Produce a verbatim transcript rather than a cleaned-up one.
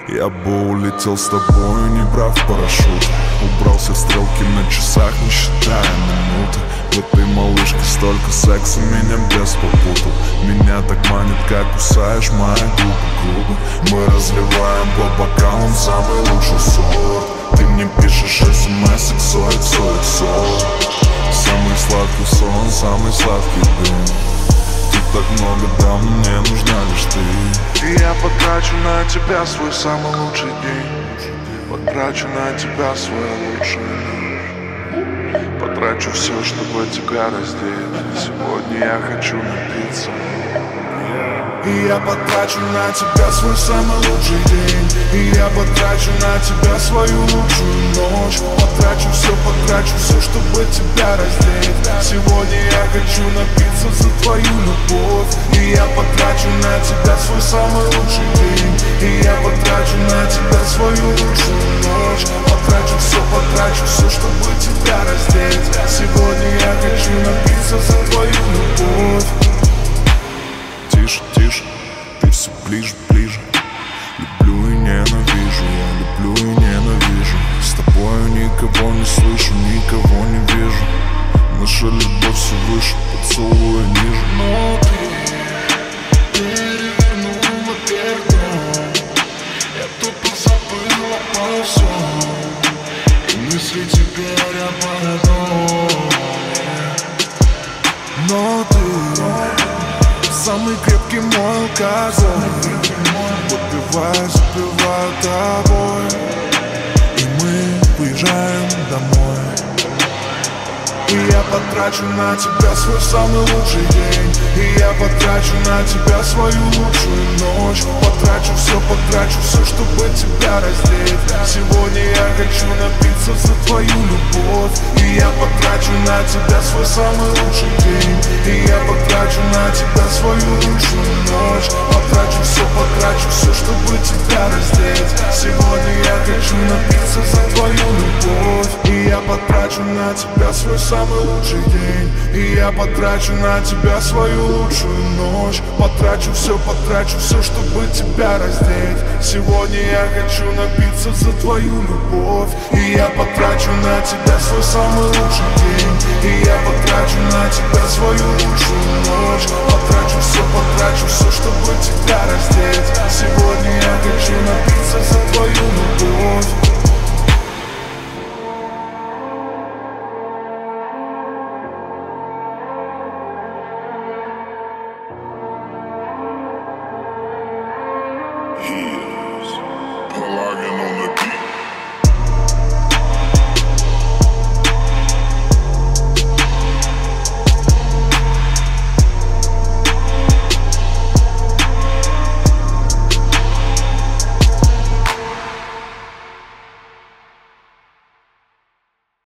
Я бы улетел с тобою, не брав парашют. Убрался в стрелки на часах, не считая минуты. В этой малышке столько секса, меня без попутал. Меня так манит, как кусаешь мои губы, губы. Мы разливаем по бокалам самый лучший сорт. Ты мне пишешь смс, иксо, иксо, иксо. Самый сладкий сон, самый сладкий дым. Ты так много дал, но мне нужна лишь ты. И я потрачу на тебя свой самый лучший день. Потрачу на тебя свой лучший день. Потрачу все, чтобы тебя раздеть. Сегодня я хочу напиться. И я потрачу на тебя свой самый лучший день. И я потрачу на тебя свою лучшую ночь. Потрачу все, потрачу все, чтобы тебя раздеть. Сегодня я хочу напиться за твою любовь. И я потрачу на тебя свой самый лучший день. И я потрачу на тебя свою лучшую ночь. Потрачу все, потрачу все, чтобы тебя раздеть. Сегодня я хочу напиться за твою любовь. Тише, тише, ты все ближе, ближе. Люблю и ненавижу, я люблю и ненавижу. С тобою никого не слышу, никого не вижу. Наша любовь все выше, поцелуя ниже. Но ты перевернула пердон. Я тупо забыла обо всем. И мысли теперь об одном. Но ты самый крепкий мой алкоголь. Выпиваю, запиваю тобой. И мы уезжаем домой. И я потрачу на тебя свой самый лучший день. И я потрачу на тебя свою лучшую ночь. Потрачу все, потрачу все, чтобы тебя раздеть. Сегодня я хочу напиться за твою любовь. И я потрачу на тебя свой самый лучший день. И я потрачу на тебя свою лучшую ночь. Потрачу все, потрачу все, чтобы тебя раздеть. Сегодня я хочу напиться за твою любовь. И я потрачу на тебя свой самый лучший день. И я потрачу на тебя свою лучшую ночь. Потрачу все, потрачу все, чтобы тебя раздеть. Сегодня я хочу напиться за твою любовь. И я потрачу на тебя свой самый лучший день. И я потрачу на тебя свою лучшую ночь. Потрачу все, потрачу все, чтобы тебя раздеть. Сегодня я хочу напиться за твою любовь.